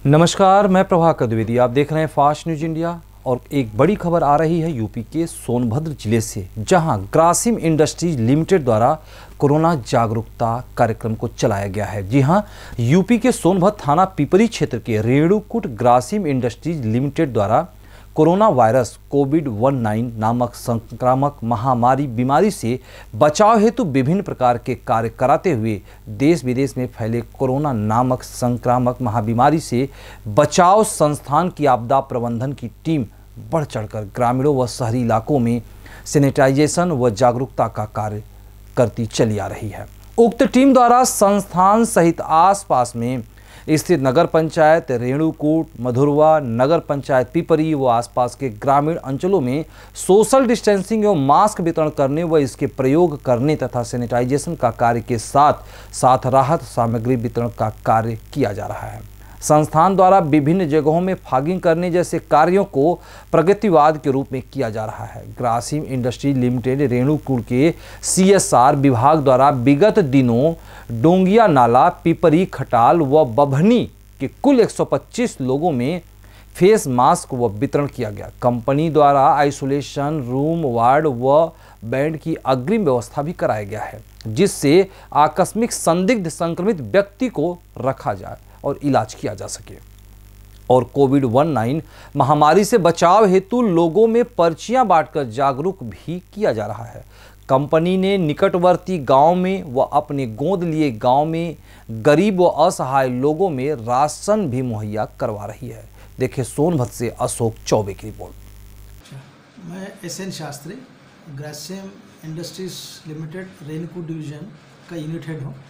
नमस्कार, मैं प्रभाकर द्विवेदी। आप देख रहे हैं फास्ट न्यूज इंडिया और एक बड़ी खबर आ रही है यूपी के सोनभद्र जिले से, जहां ग्रासिम इंडस्ट्रीज लिमिटेड द्वारा कोरोना जागरूकता कार्यक्रम को चलाया गया है। जी हां, यूपी के सोनभद्र थाना पिपरी क्षेत्र के रेणुकूट ग्रासिम इंडस्ट्रीज लिमिटेड द्वारा कोरोना वायरस कोविड-19 नामक संक्रामक महामारी बीमारी से बचाव हेतु विभिन्न प्रकार के कार्य कराते हुए देश विदेश में फैले कोरोना नामक संक्रामक महाबीमारी से बचाव संस्थान की आपदा प्रबंधन की टीम बढ़ चढ़कर ग्रामीणों व शहरी इलाकों में सैनिटाइजेशन व जागरूकता का कार्य करती चली आ रही है। उक्त टीम द्वारा संस्थान सहित आसपास में स्थित नगर पंचायत रेणुकूट, मधुरवा, नगर पंचायत पिपरी व आसपास के ग्रामीण अंचलों में सोशल डिस्टेंसिंग एवं मास्क वितरण करने व इसके प्रयोग करने तथा सैनिटाइजेशन का कार्य के साथ साथ राहत सामग्री वितरण का कार्य किया जा रहा है। संस्थान द्वारा विभिन्न जगहों में फॉगिंग करने जैसे कार्यों को प्रगतिवाद के रूप में किया जा रहा है। ग्रासिम इंडस्ट्री लिमिटेड रेणुकूट के CSR विभाग द्वारा विगत दिनों डोंगिया नाला, पिपरी, खटाल व बभनी के कुल 125 लोगों में फेस मास्क व वितरण किया गया। कंपनी द्वारा आइसोलेशन रूम, वार्ड व बेड की अग्रिम व्यवस्था भी कराया गया है, जिससे आकस्मिक संदिग्ध संक्रमित व्यक्ति को रखा जाए और इलाज किया जा सके। और कोविड-19 महामारी से बचाव हेतु लोगों में पर्चियां बांटकर जागरूक भी किया जा रहा है। कंपनी ने निकटवर्ती गांव में व अपने गोद लिए गांव में गरीब व असहाय लोगों में राशन भी मुहैया करवा रही है। देखिए सोनभद्र से अशोक चौबे की रिपोर्ट। मैं SN Shastri, Grasim industries limited Renukoot division का यूनिट हेड हूँ।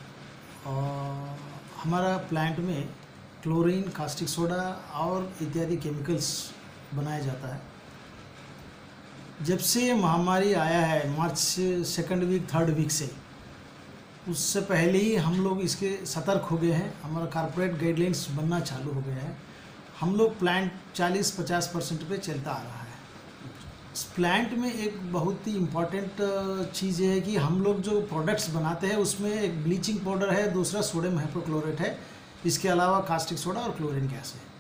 और हमारा प्लांट में क्लोरीन, कास्टिक सोडा और इत्यादि केमिकल्स बनाया जाता है। जब से ये महामारी आया है मार्च 2nd वीक 3rd वीक से, उससे पहले ही हम लोग इसके सतर्क हो गए हैं। हमारा कॉर्पोरेट गाइडलाइंस बनना चालू हो गया है। हम लोग प्लांट 40-50% पे चलता आ रहा है। इस प्लांट में एक बहुत ही इम्पॉर्टेंट चीज़ ये है कि हम लोग जो प्रोडक्ट्स बनाते हैं उसमें एक ब्लीचिंग पाउडर है, दूसरा सोडियम हाइपोक्लोरेट है, इसके अलावा कास्टिक सोडा और क्लोरीन गैस है।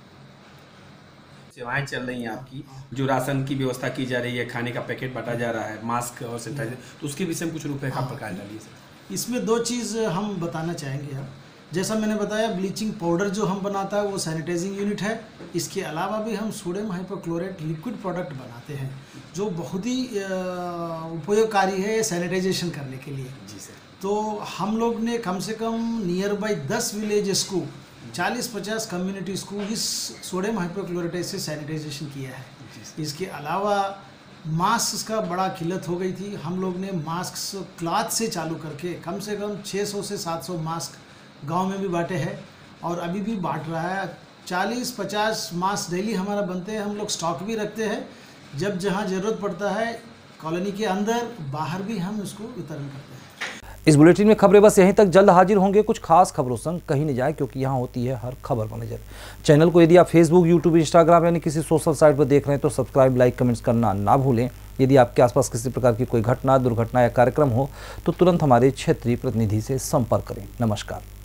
सेवाएं चल रही हैं आपकी, जो राशन की व्यवस्था की जा रही है, खाने का पैकेट बांटा जा रहा है, मास्क और सैनिटाइजर, तो उसके विषय में कुछ रुपए का प्रकाश डालिए सर। इसमें 2 चीज़ हम बताना चाहेंगे। हम जैसा मैंने बताया, ब्लीचिंग पाउडर जो हम बनाता है वो सैनिटाइजिंग यूनिट है। इसके अलावा भी हम सोडियम हाइपोक्लोरेट लिक्विड प्रोडक्ट बनाते हैं जो बहुत ही उपयोगकारी है सैनिटाइजेशन करने के लिए। जी सर। तो हम लोग ने कम से कम नियर बाई 10 विलेजेस को, 40-50 कम्युनिटीज़ को इस सोडियम हाइपोक्लोरेट से सैनिटाइजेशन किया है। इसके अलावा मास्क का बड़ा किल्लत हो गई थी। हम लोग ने मास्क क्लॉथ से चालू करके कम से कम 600 से 700 मास्क गांव में भी बांटे हैं और अभी भी बांट रहा है। 40-50 मास्क डेली हमारा बनते हैं। हम लोग स्टॉक भी रखते हैं, जब जहां ज़रूरत पड़ता है कॉलोनी के अंदर बाहर भी हम उसको वितरण करते हैं। इस बुलेटिन में खबरें बस यहीं तक। जल्द हाजिर होंगे कुछ खास खबरों संग। कहीं नहीं जाए, क्योंकि यहाँ होती है हर खबर पर नजर। चैनल को यदि आप फेसबुक, यूट्यूब, इंस्टाग्राम यानी किसी सोशल साइट पर देख रहे हैं तो सब्सक्राइब, लाइक, कमेंट्स करना ना भूलें। यदि आपके आसपास किसी प्रकार की कोई घटना, दुर्घटना या कार्यक्रम हो तो तुरंत हमारे क्षेत्रीय प्रतिनिधि से संपर्क करें। नमस्कार।